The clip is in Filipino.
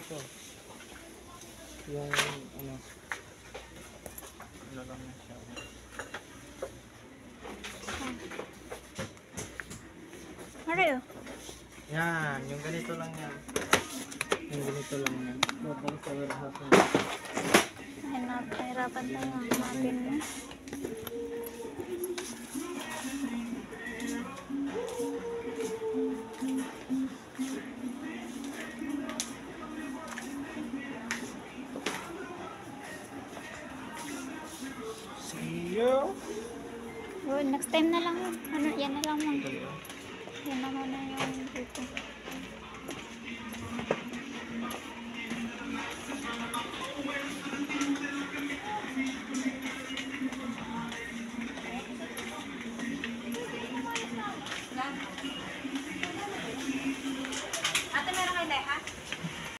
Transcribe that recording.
ito. Yung ano lang na siya. Ano? Yan, yung ganito lang yan. Yung ganito lang yan. Bukang sa warehouse na. Nahirapan tayo hanapin mo. See you! Oh, next time na lang. Ano, yan na lang mo. Ito yun. Yan na muna yung dito. Ate, meron kayo leha?